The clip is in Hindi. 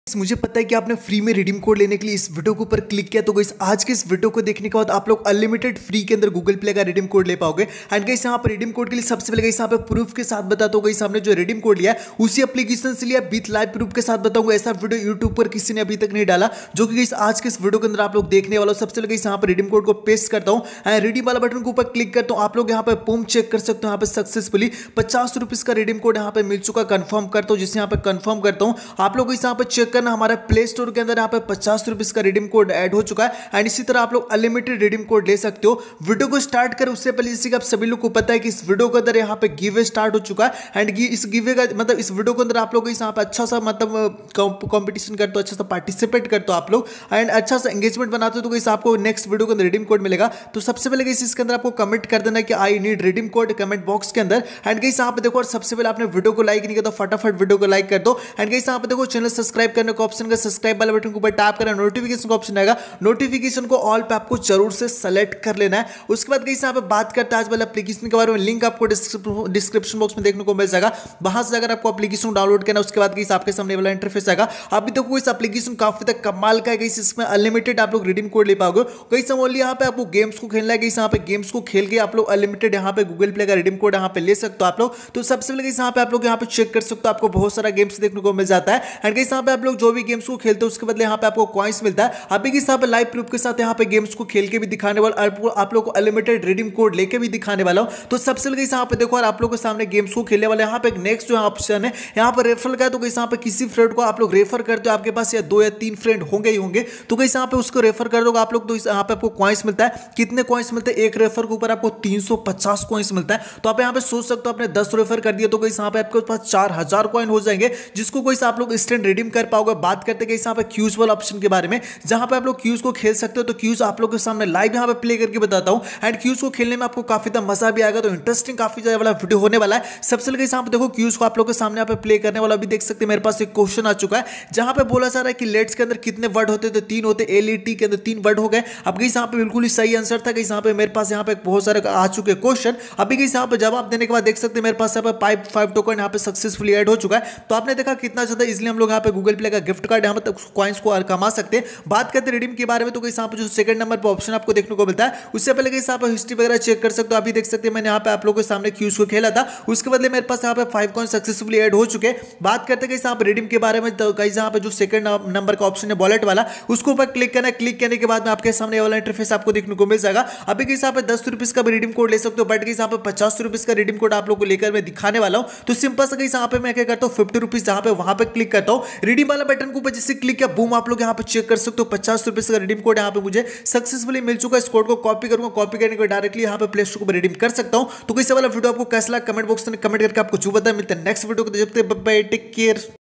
मुझे पता है कि आपने फ्री में रिडीम कोड लेने के लिए इस वीडियो के ऊपर क्लिक किया। तो गाइस आज के इस वीडियो को देखने के बाद आप लोग अनलिमिटेड फ्री के अंदर गूगल प्ले का रिडीम कोड ले पाओगे। एंड गाइस यहाँ पर रिडीम कोड के लिए सबसे पहले गाइस यहाँ पे प्रूफ के साथ बताता हूँ। गाइस हमने जो रिडीम कोड लिया है उसी एप्लीकेशन से लिया, विद लाइव प्रूफ के साथ बताऊंगा। ऐसा वीडियो यूट्यूब पर किसी ने अभी तक नहीं डाला, जो कि गाइस आज के इस वीडियो के अंदर आप लोग देखने वाला हो। सबसे पहले गाइस यहाँ पर रिडीम कोड को पेस्ट करता हूँ एंड रिडीम वाला बटन के ऊपर क्लिक करता हूँ। आप लोग यहाँ पे पूम चेक कर सकते हो, यहाँ पे सक्सेसफुली 50 रुपीज का रिडीम कोड यहाँ पे मिल चुका। कंफर्म करता हूँ, जिसे यहाँ पे कंफर्म करता हूँ। आप लोग इस यहाँ पे चेक करना, हमारा प्ले स्टोर के अंदर यहाँ पे 50 रुपीज का रिडीम कोड ऐड हो चुका है। एंड इसी तरह आप लोग अनलिमिटेड रिडीम कोड ले सकते हो। वीडियो को स्टार्ट करें उससे पहले, जैसे कि आप सभी लोग को पता है कि इस वीडियो के अंदर यहाँ पे गिवे स्टार्ट हो चुका है। एंड इस गिवे का मतलब इस वीडियो के अंदर आप लोग यहाँ पे अच्छा सा मतलब कॉम्पिटिशन करते हो, अच्छा सा पार्टिसिपेट करते हो आप लोग एंड अच्छा सा एंगेजमेंट बनाते हो, तो गाइस आपको नेक्स्ट वीडियो के अंदर रिडीम कोड मिलेगा। तो सबसे पहले गाइस इसके अंदर आपको कमेंट कर देना कि I need redeem code comment box के अंदर। एंड गाइस यहाँ पे देखो, और सबसे पहले आपने वीडियो को लाइक नहीं किया तो फटाफट वीडियो को लाइक कर दो। एंड गाइस यहाँ पे देखो, चैनल सब्सक्राइब करने का ऑप्शन का सब्सक्राइब वाले बटन के ऊपर टैप करना, नोटिफिकेशन का ऑप्शन आएगा, नोटिफिकेशन को ऑल पे आपको जरूर से सेलेक्ट कर लेना है। उसके बाद गाइस यहाँ पे बात करते हैं आज वाले एप्लीकेशन के बारे में। लिंक आपको डिस्क्रिप्शन बॉक्स में देखने को मिल जाएगा, वहां से अगर आपको एप्लीकेशन डाउनलोड करना है उसके बाद गाइस आपके सामने वाला इंटरफेस आएगा। अभी देखो इस एप्लीकेशन काफी तक कमाल का है गाइस, इसमें अनलिमिटेड आप लोग रिडीम कोड ले पाओगे। गाइस ओनली यहाँ पे आपको गेम्स को खेलना है। गाइस यहाँ पे गेम्स को खेल के आप लोग अनलिमिटेड यहाँ पे गूगल प्ले का रिडीम कोड यहाँ पे ले सकते हो आप लोग। तो सबसे पहले गाइस यहाँ पे आप लोग यहाँ पे चेक कर सकते हो, आपको बहुत सारा गेम्स देखने को मिल जाता है। एंड गाइस यहाँ पे आप लोग जो भी गेम्स को खेलते हो उसके बदले यहाँ पे आपको कॉइंस मिलता है। अभी गाइस यहाँ पे लाइव प्रूफ के साथ यहाँ पे गेम्स को खेल के भी दिखाने वाला, आप लोग को अनलिमिटेड रिडीम कोड लेके भी दिखाने वाला हूं। तो सबसे पहले गाइस यहाँ पे देखो, और आप लोगों के सामने गेम्स को खेलने वाले यहाँ पे एक नेक्स्ट जो ऑप्शन है यहाँ पे रेफरल का है। तो गाइस यहाँ पे किसी फ्रेंड को आप लोग रेफर करते हो, आपके पास या 2 या 3 फ्रेंड होंगे ही होंगे, तो गाइस यहाँ पे उसको रेफर कर दोगे आप लोग। तो यहाँ पे आपको कॉइंस मिलता है। कितने कॉइंस मिलते हैं? एक रेफर के ऊपर आपको 350 कॉइंस मिलता है। तो आप यहाँ पे सोच सकते हो, आपने 10 रेफर कर दिया तो गाइस यहाँ पे आपके पास 4000 कॉइन हो जाएंगे, जिसको गाइस आप लोग इंस्टेंट रिडीम कर पाओगे। बात करते हैं यहाँ पे क्यूज वाला ऑप्शन के बारे में, जहां पे आप लोग क्यूज को खेल सकते हो। तो क्यूज आप लोग के सामने लाइव यहाँ पे प्ले करके बताता हूं। एंड क्यूज को खेलने में आपको काफी ज्यादा मजा भी आएगा, तो इंटरेस्टिंग काफी ज्यादा वाला वीडियो होने वाला है। सबसे पहले यहाँ पे देखो, क्यूज को आप लोग के सामने यहाँ पे प्ले करने वाला भी देख सकते हैं। मेरे पास एक क्वेश्चन आ चुका है जहां पे बोला जा रहा है कि लेट्स के अंदर कितने वर्ड होते थे? 3 होते। LET के अंदर 3 वर्ड हो गए। अब गाइस यहाँ पे बिल्कुल ही सही आंसर था। गाइस यहाँ पे मेरे पास यहाँ पे बहुत सारे आ चुके क्वेश्चन। अभी गाइस यहाँ पे जवाब देने के बाद देख सकते हैं मेरे पास यहाँ पे 5 टोकन यहाँ पे सक्सेसफुली ऐड हो चुका है। तो आपने देखा कितना ज्यादा इजिली हम लोग यहाँ पे गूगल प्ले का गिफ्ट कार्ड यहाँ पे कॉइंस को कमा सकते हैं। बात करते हैं रिडीम के बारे में, तो गाइस यहाँ पे जो सेकंड नंबर पे ऑप्शन आपको देखने को मिलता है, उससे पहले गाइस आप हिस्ट्री वगैरह चेक कर सकते हो। अभी देख सकते हैं मैंने यहाँ पे आप लोगों के सामने क्यूज को खेला था, उसके बदले मेरे पास यहाँ पे 5 कॉइन सक्सेसफुली ऐड हो चुके। बात करते हैं गाइस यहाँ पे रिडीम के बारे में, तो गाइस यहाँ पे जो सेकंड नंबर का ऑप्शन है वॉलेट वाला, उसको ऊपर क्लिक करना है। क्लिक करने के बाद में आपके सामने वाला इंटरफेस आपको देखने को मिल जाएगा। अभी गाइस यहाँ पे 10 रुपीज का भी रिडीम कोड ले सकते हो, बट गाइस यहाँ पे 50 रुपीज का रिडीम कोड आप लोग को लेकर मैं दिखाने वाला हूँ। तो सिंपल से गाइस यहाँ पे मैं क्या करता हूँ, 50 रुपीज जहाँ पे वहां पे क्लिक करता हूँ। रिडीम वाला बटन के ऊपर जैसे क्लिक किया, बूम, आप लोग यहाँ पे चेक कर सकते हो 50 रुपीज का रिडीम कोड यहाँ पे मुझे सक्सेसफुली मिल चुका है। इस कोड को कॉपी करूंगा, कॉपी करने के बाद डायरेक्टली यहाँ पे प्ले स्टोर पर रिडीम कर सकता हूं। तो कैसे वाला वीडियो आपको कैसा लगा कमेंट बॉक्स में कमेंट करके आपको जो बताया। मिलता है नेक्स्ट वीडियो को, जब तक बाय बाय, टेक केयर।